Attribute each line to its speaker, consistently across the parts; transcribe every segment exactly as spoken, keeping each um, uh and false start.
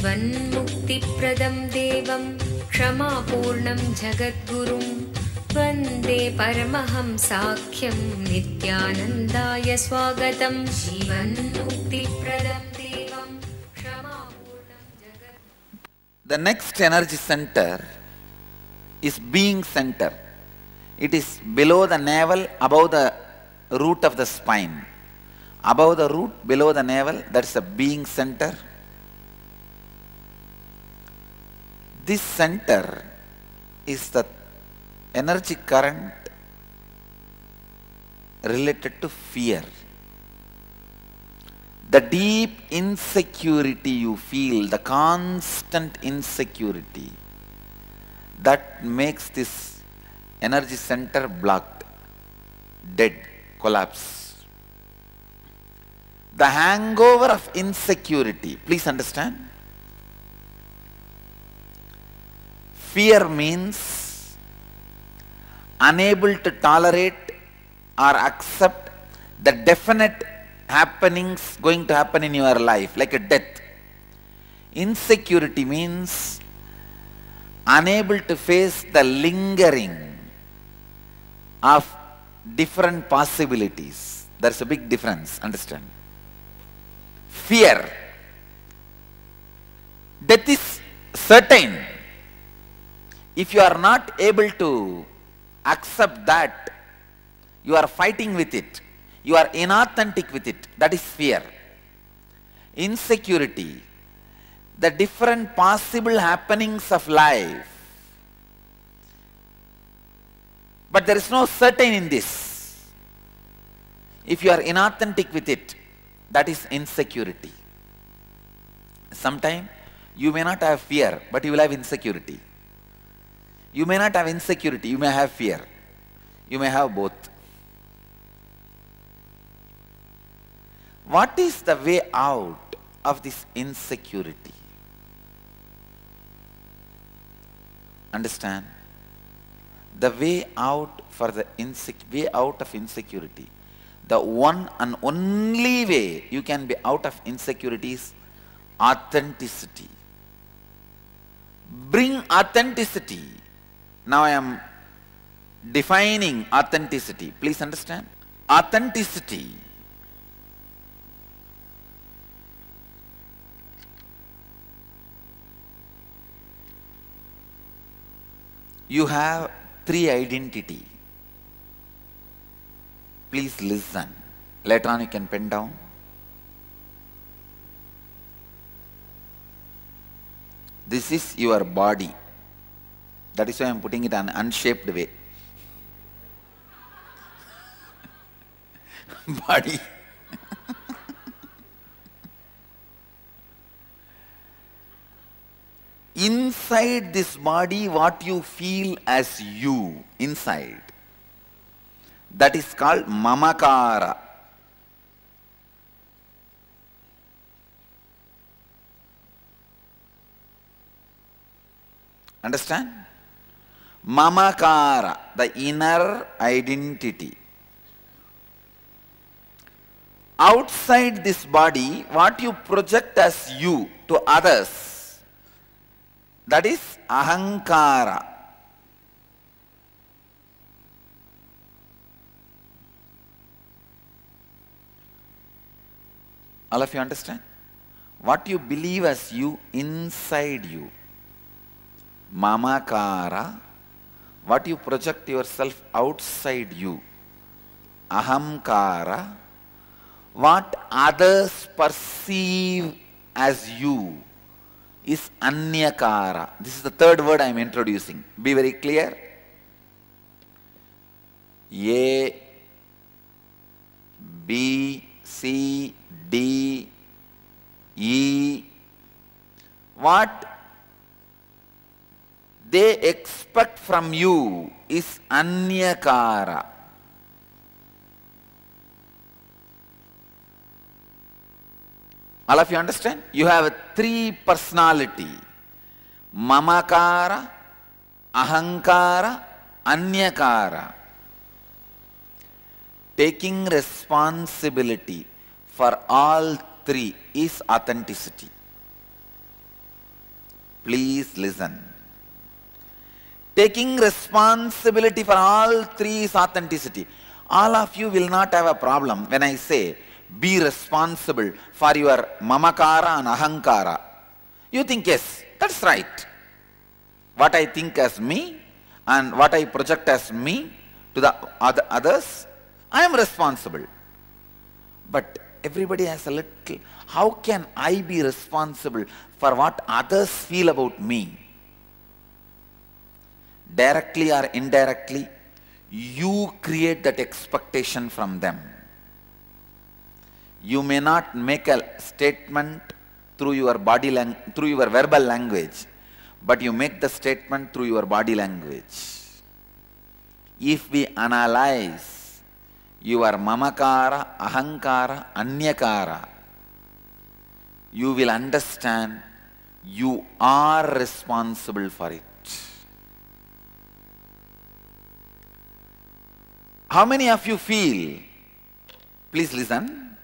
Speaker 1: जीवन्मुक्तिप्रदं देवं क्षमापूर्णं जगद्गुरुं वन्दे परमहंसाख्यं नित्यानन्दाय स्वागतं। जीवन्मुक्तिप्रदं देवं क्षमापूर्णं जगद्गुरुं।
Speaker 2: The next energy center is being center. It is below the navel, above the root of the spine. Above the root, below the navel, that's a being center. This center is the energy current related to fear. The deep insecurity you feel, the constant insecurity, that makes this energy center blocked, dead, collapsed. The hangover of insecurity, please understand. Fear means unable to tolerate or accept the definite happenings going to happen in your life, like a death. Insecurity means unable to face the lingering of different possibilities. There's a big difference, understand? Fear. Death is certain. If you are not able to accept that, you are fighting with it. You are inauthentic with it. That is fear. Insecurity. The different possible happenings of life. But there is no certain in this. If you are inauthentic with it, that is insecurity. Sometimes you may not have fear, but you will have insecurity. You may not have insecurity, you may have fear. You may have both. What is the way out of this insecurity? Understand? The way out for the insec- way out of insecurity, the one and only way you can be out of insecurity is authenticity. Bring authenticity. Now I am defining authenticity. Please understand. Authenticity you have three identity. Please listen. Later on you can pen down. This is your body. That is why I am putting it in an unshaped way. Body. Inside this body, what you feel as you, inside, that is called mamakara. Understand? Mamakara, the inner identity. Outside this body, what you project as you to others, that is ahankara. All of you understand? What you believe as you inside you, mamakara. What you project yourself outside you, ahamkara. What others perceive as you is anyakara. This is the third word I am introducing. Be very clear. A, B, C, D, E. What they expect from you is anyakara. All of you understand? You have a three personality. Mamakara, ahankara, anyakara. Taking responsibility for all three is authenticity. Please listen. Taking responsibility for all three is authenticity. All of you will not have a problem when I say, be responsible for your mamakara and ahankara. You think, yes, that's right. What I think as me and what I project as me to the other others, I am responsible. But everybody has a little, how can I be responsible for what others feel about me? Directly or indirectly, you create that expectation from them. You may not make a statement through your body lang through your verbal language, but you make the statement through your body language. If we analyze your mamakara, ahankara, anyakara, you will understand you are responsible for it. How many of you feel, please listen,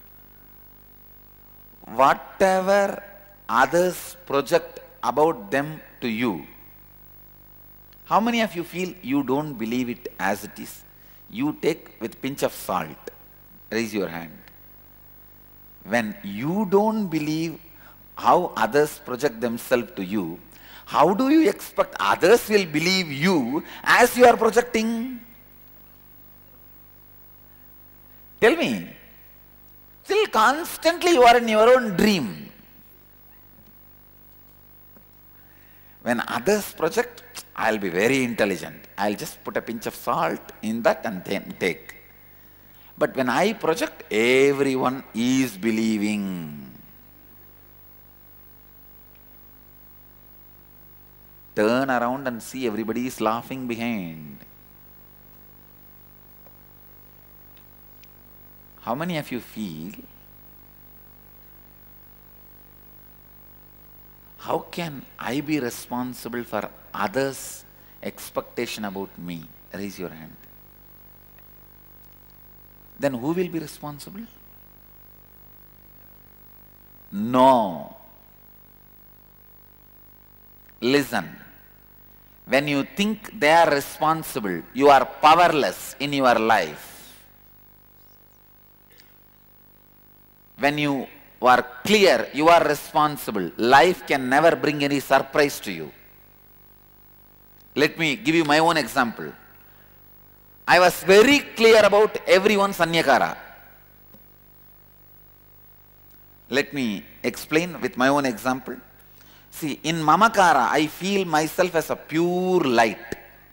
Speaker 2: whatever others project about them to you, how many of you feel you don't believe it as it is? You take with pinch of salt. Raise your hand. When you don't believe how others project themselves to you, how do you expect others will believe you as you are projecting? Tell me. Still constantly you are in your own dream. When others project, I'll be very intelligent. I'll just put a pinch of salt in that and then take. But when I project, everyone is believing. Turn around and see everybody is laughing behind. How many of you feel, how can I be responsible for others' expectation about me? Raise your hand. Then who will be responsible? No. Listen. When you think they are responsible, you are powerless in your life. When you are clear, you are responsible. Life can never bring any surprise to you. Let me give you my own example. I was very clear about everyone's anyakara. Let me explain with my own example. See, in mamakara, I feel myself as a pure light.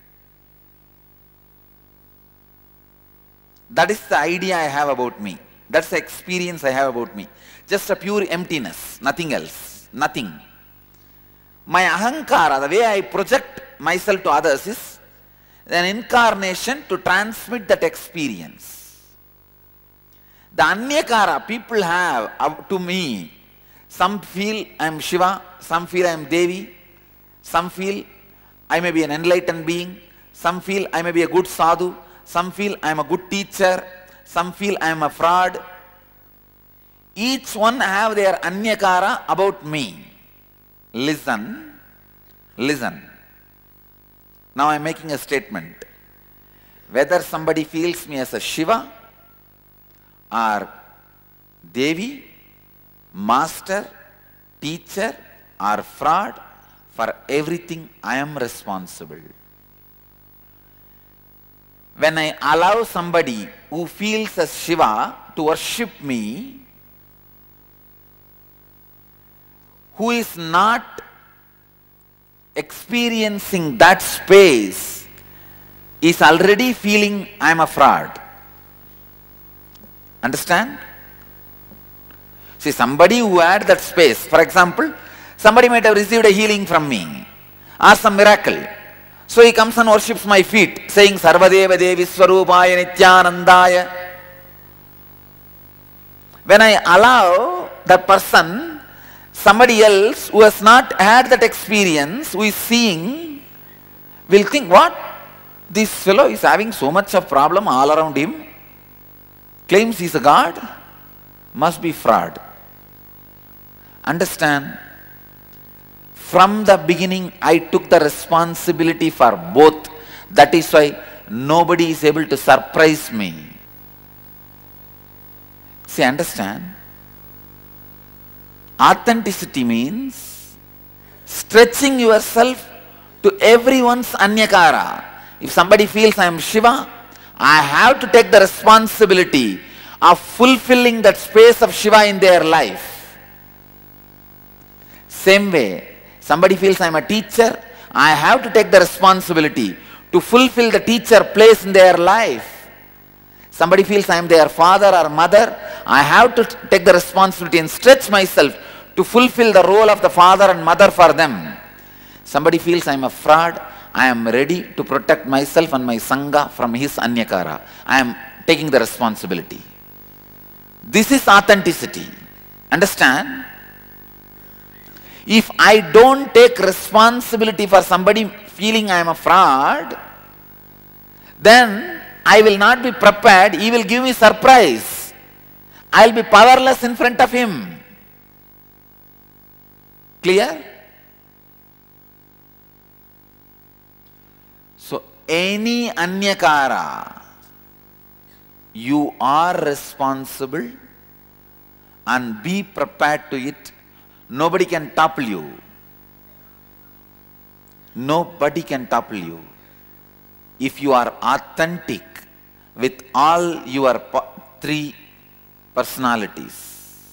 Speaker 2: That is the idea I have about me. That's the experience I have about me. Just a pure emptiness, nothing else, nothing. My ahankara, the way I project myself to others, is an incarnation to transmit that experience. The anyakara people have up to me, some feel I am Shiva, some feel I am Devi, some feel I may be an enlightened being, some feel I may be a good sadhu, some feel I am a good teacher, some feel I am a fraud. Each one have their anyakara about me. Listen, listen. Now I am making a statement. Whether somebody feels me as a Shiva or Devi, master, teacher or fraud, for everything I am responsible. When I allow somebody who feels as Shiva to worship me, who is not experiencing that space, is already feeling I am a fraud. Understand? See, somebody who had that space, for example, somebody might have received a healing from me or some miracle. So he comes and worships my feet, saying Sarvadeva Devi Swarupaya Nityanandaya. When I allow that person, somebody else who has not had that experience, who is seeing, will think, what? This fellow is having so much of problem all around him, claims he is a god, must be fraud. Understand? From the beginning, I took the responsibility for both. That is why nobody is able to surprise me. See, understand? Authenticity means stretching yourself to everyone's anyakara. If somebody feels I am Shiva, I have to take the responsibility of fulfilling that space of Shiva in their life. Same way, somebody feels I am a teacher, I have to take the responsibility to fulfill the teacher place in their life. Somebody feels I am their father or mother, I have to take the responsibility and stretch myself to fulfill the role of the father and mother for them. Somebody feels I am a fraud, I am ready to protect myself and my sangha from his anyakara. I am taking the responsibility. This is authenticity. Understand? If I don't take responsibility for somebody feeling I am a fraud, then I will not be prepared. He will give me surprise. I will be powerless in front of him. Clear? So, any anyakara, you are responsible and be prepared to it. Nobody can topple you. Nobody can topple you. If you are authentic with all your three personalities.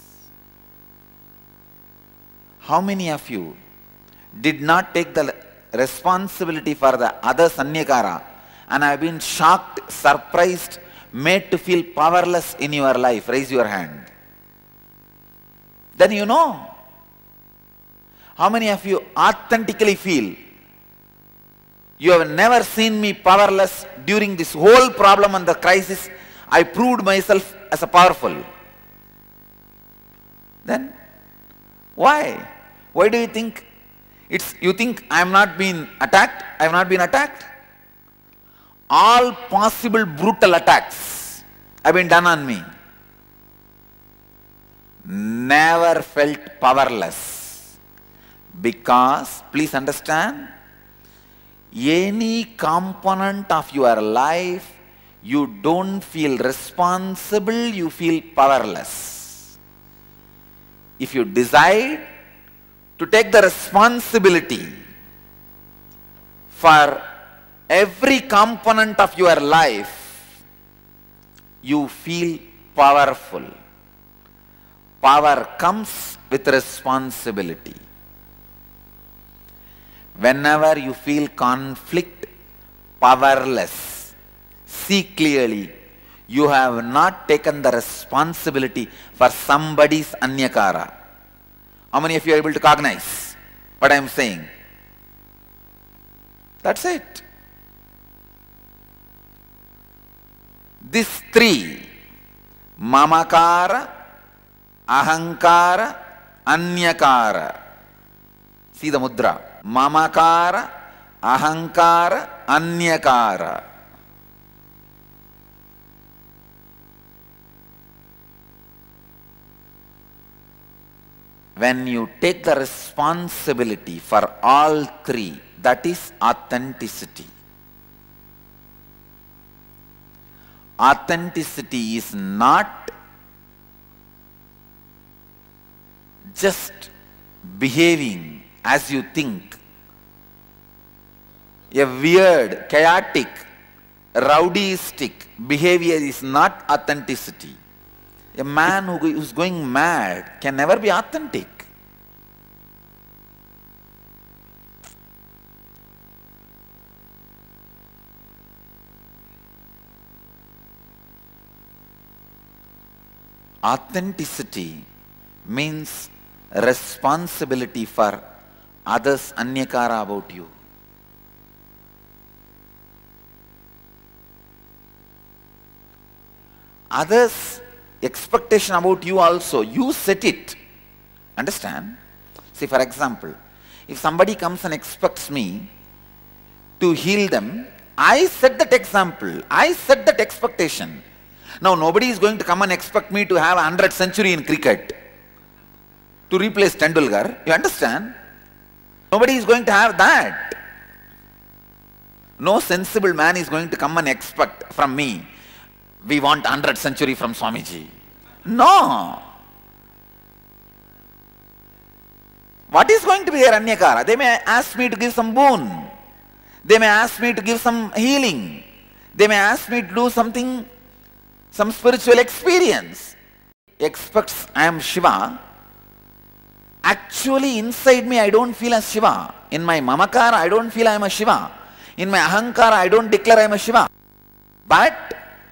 Speaker 2: How many of you did not take the responsibility for the other anyakara and have been shocked, surprised, made to feel powerless in your life? Raise your hand. Then you know. How many of you authentically feel, you have never seen me powerless during this whole problem and the crisis, I proved myself as a powerful? Then, why? Why do you think it's, you think I am not being attacked? I have not been attacked. All possible brutal attacks have been done on me. Never felt powerless. Because, please understand, any component of your life, you don't feel responsible, you feel powerless. If you decide to take the responsibility for every component of your life, you feel powerful. Power comes with responsibility. Whenever you feel conflict, powerless, see clearly, you have not taken the responsibility for somebody's anyakara. How many of you are able to cognize what I am saying? That's it. These three, mamakara, ahankara, anyakara. See the mudra. Mamakara, ahankara, anyakara. When you take the responsibility for all three, that is authenticity. Authenticity is not just behaving as you think. A weird, chaotic, rowdyistic behavior is not authenticity. A man who is going mad can never be authentic. Authenticity means responsibility for others' anyakara about you. Others' expectation about you also, you set it. Understand? See, for example, if somebody comes and expects me to heal them, I set that example. I set that expectation. Now, nobody is going to come and expect me to have a hundred century in cricket to replace Tendulkar. You understand? Nobody is going to have that. No sensible man is going to come and expect from me, we want hundredth century from Swamiji. No. What is going to be their Anyakara? They may ask me to give some boon. They may ask me to give some healing. They may ask me to do something, some spiritual experience. Expects I am Shiva. Actually inside me I don't feel as Shiva. In my Mamakara I don't feel I am a Shiva. In my Ahankara I don't declare I am a Shiva. But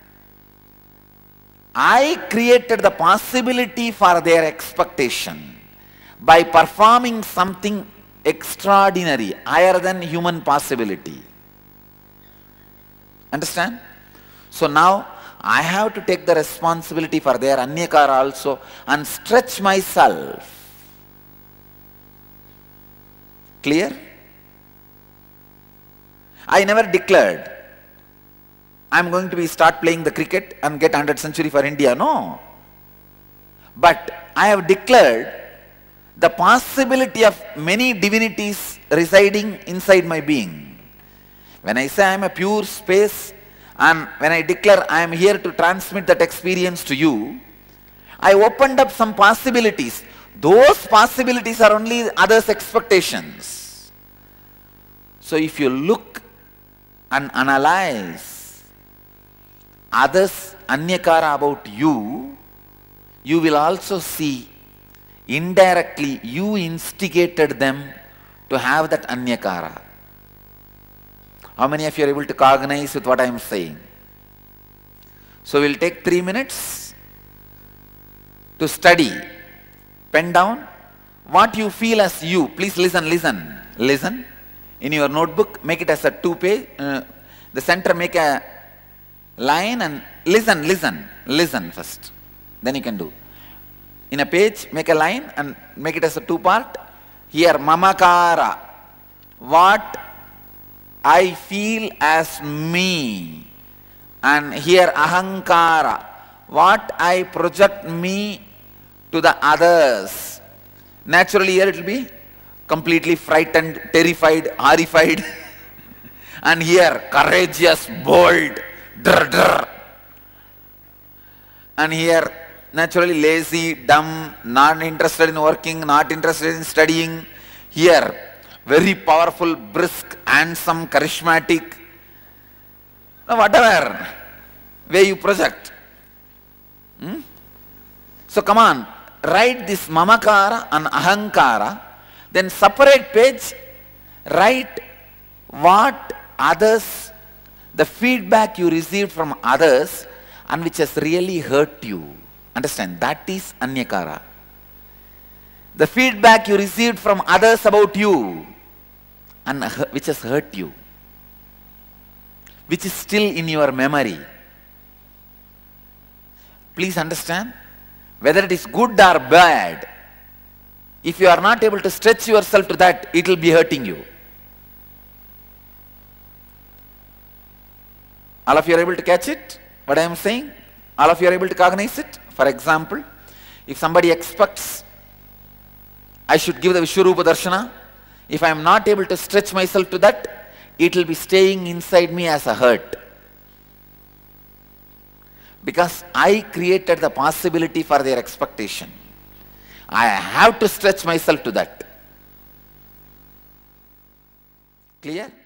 Speaker 2: I created the possibility for their expectation by performing something extraordinary, higher than human possibility. Understand? So now I have to take the responsibility for their Anyakara also and stretch myself. Clear? I never declared I am going to be start playing the cricket and get hundredth century for India. No. But I have declared the possibility of many divinities residing inside my being. When I say I am a pure space and when I declare I am here to transmit that experience to you, I opened up some possibilities. Those possibilities are only others' expectations. So if you look and analyze others' Anyakara about you, you will also see indirectly you instigated them to have that Anyakara. How many of you are able to cognize with what I am saying? So we will take three minutes to study. Pen down what you feel as you. Please listen, listen, listen. In your notebook, make it as a two page. Uh, the center make a line and listen, listen, listen first. Then you can do. In a page, make a line and make it as a two part. Here, Mamakara. What I feel as me. And here, Ahankara. What I project me to the others. Naturally, here it will be completely frightened, terrified, horrified. And here, courageous, bold, drr, drr. And here, naturally lazy, dumb, not interested in working, not interested in studying. Here, very powerful, brisk, handsome, charismatic. No, whatever way you project. Hmm? So come on, write this Mamakara and Ahankara, then separate page, write what others, the feedback you received from others and which has really hurt you. Understand, that is Anyakara. The feedback you received from others about you and which has hurt you, which is still in your memory. Please understand, whether it is good or bad, if you are not able to stretch yourself to that, it will be hurting you. All of you are able to catch it, what I am saying? All of you are able to cognize it? For example, if somebody expects I should give the Vishwarupa Darshana, if I am not able to stretch myself to that, it will be staying inside me as a hurt. Because I created the possibility for their expectation. I have to stretch myself to that. Clear?